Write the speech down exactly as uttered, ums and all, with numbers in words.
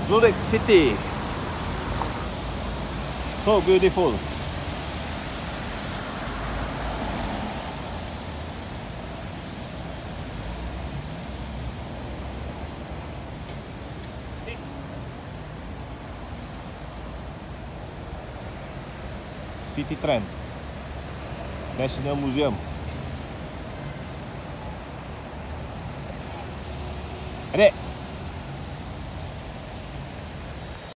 Zurich City. So beautiful. City Tram, National Museum. Adik,